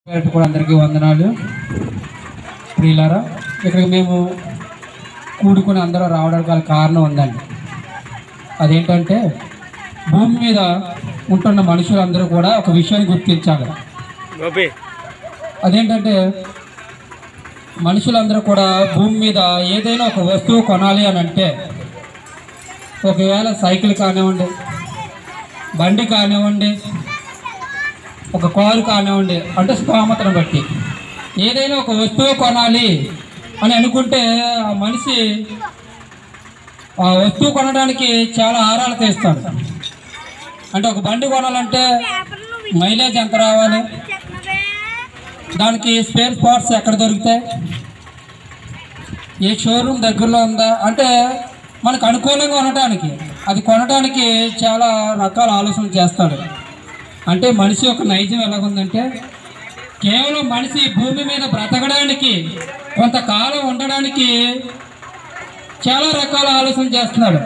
కూడా అందరికీ వందనాలు. ప్రియులారా, ఇక్కడికి మేము కూడుకుని అందరూ రావడానికి గల కారణం ఉందండి. అదేంటంటే భూమి మీద ఉంటున్న మనుషులందరూ కూడా ఒక విషయాన్ని గుర్తించాలి. అదేంటంటే మనుషులందరూ కూడా భూమి మీద ఏదైనా ఒక వస్తువు కొనాలి అని అంటే, ఒకవేళ సైకిల్ కానివ్వండి, బండి కానివ్వండి, ఒక కారు కానివ్వండి, అంటే స్తోమతను బట్టి ఏదైనా ఒక వస్తువు కొనాలి అని అనుకుంటే ఆ మనిషి ఆ వస్తువు కొనడానికి చాలా ఆరాలు తీస్తాడు. అంటే ఒక బండి కొనాలంటే మైలేజ్ ఎంత రావాలి, దానికి స్పేర్ పార్ట్స్ ఎక్కడ దొరుకుతాయి, ఏ షోరూమ్ దగ్గరలో ఉందా, అంటే మనకు అనుకూలంగా ఉండటానికి అది కొనడానికి చాలా రకాల ఆలోచనలు చేస్తాడు. అంటే మనిషి యొక్క నైజం ఎలాగుందంటే, కేవలం మనిషి భూమి మీద బ్రతకడానికి, కొంతకాలం ఉండడానికి చాలా రకాల ఆలోచన చేస్తున్నాడు.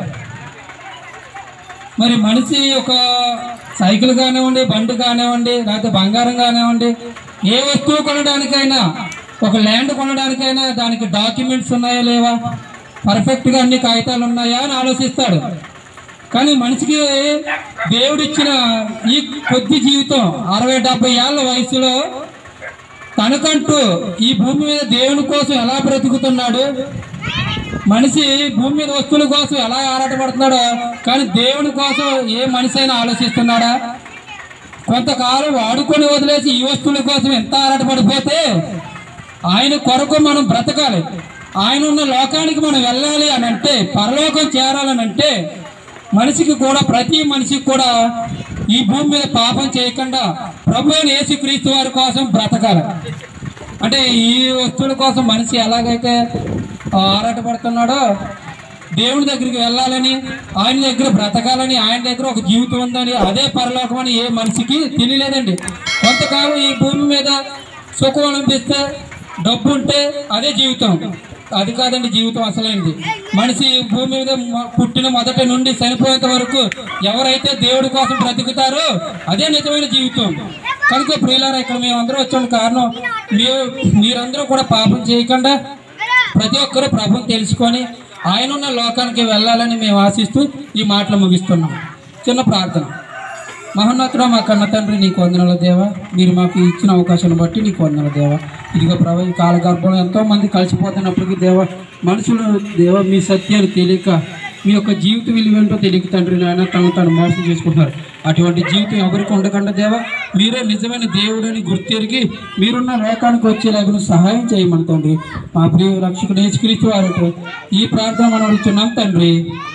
మరి మనిషి ఒక సైకిల్ కానివ్వండి, బండి కానివ్వండి, లేకపోతే బంగారం కానివ్వండి, ఏ వస్తువు కొనడానికైనా, ఒక ల్యాండ్ కొనడానికైనా దానికి డాక్యుమెంట్స్ ఉన్నాయా లేవా, పర్ఫెక్ట్గా అన్ని కాగితాలు ఉన్నాయా అని ఆలోచిస్తాడు. కానీ మనిషికి దేవుడిచ్చిన ఈ కొద్ది జీవితం 60-70 ఏళ్ళ వయసులో తనకంటూ ఈ భూమి మీద దేవుని కోసం ఎలా బ్రతుకుతున్నాడు, మనిషి భూమి మీద వస్తువుల కోసం ఎలా ఆరాటపడుతున్నాడో, కానీ దేవుని కోసం ఏ మనిషి అయినా ఆలోచిస్తున్నాడా? కొంతకాలం వాడుకొని వదిలేసి ఈ వస్తువుల కోసం ఎంత ఆరాటపడిపోతే, ఆయన కొరకు మనం బ్రతకాలి, ఆయన ఉన్న లోకానికి మనం వెళ్ళాలి అని అంటే, పరలోకం చేరాలని అంటే మనిషికి కూడా, ప్రతి మనిషికి కూడా ఈ భూమి మీద పాపం చేయకుండా ప్రభు అయిన యేసుక్రీస్తు వారి కోసం బ్రతకాలి. అంటే ఈ వస్తువుల కోసం మనిషి ఎలాగైతే ఆరాటపడుతున్నాడో, దేవుని దగ్గరికి వెళ్ళాలని, ఆయన దగ్గర బ్రతకాలని, ఆయన దగ్గర ఒక జీవితం ఉందని, అదే పరలోకం అని ఏ మనిషికి తెలియలేదండి. కొంతకాలం ఈ భూమి మీద సుఖం అనిపిస్తే, డబ్బు ఉంటే అదే జీవితం. అది కాదండి జీవితం అసలైంది. మనిషి భూమి మీద పుట్టిన మొదటి నుండి చనిపోయేంత వరకు ఎవరైతే దేవుడి కోసం బ్రతుకుతారో అదే నిజమైన జీవితం. కనుక ప్రియులారా, ఇక్కడ మేమందరూ వచ్చిన కారణం, మీరందరూ కూడా పాపం చేయకుండా ప్రతి ఒక్కరూ ప్రభుని తెలుసుకొని ఆయన ఉన్న లోకానికి వెళ్ళాలని మేము ఆశిస్తూ ఈ మాటలు ముగిస్తున్నాం. చిన్న ప్రార్థన. మహోన్నతుడా, మా కన్న తండ్రి, నీకు వందనాలు దేవా. మీరు మాకు ఇచ్చిన అవకాశాన్ని బట్టి నీకు వందనాలు దేవా. ఇదిగో ప్రభు, ఈ కాలగర్భంలో ఎంతోమంది కలిసిపోతున్నప్పటికీ దేవా, మనుషులు దేవా మీ సత్యాన్ని తెలియక, మీ యొక్క జీవిత విలువేంటో తెలియక తండ్రి నాయన తను మోసం చేసుకుంటున్నారు. అటువంటి జీవితం ఎవరికి ఉండకుండా దేవా, మీరే నిజమైన దేవుడని గుర్తెరిగి మీరున్న లోకానికి వచ్చేలాగా సహాయం చేయమని తండ్రి, మా ప్రియ రక్షకుడు యేసుక్రీస్తు వారితో ఈ ప్రార్థన మనం ఇస్తున్నాం తండ్రి.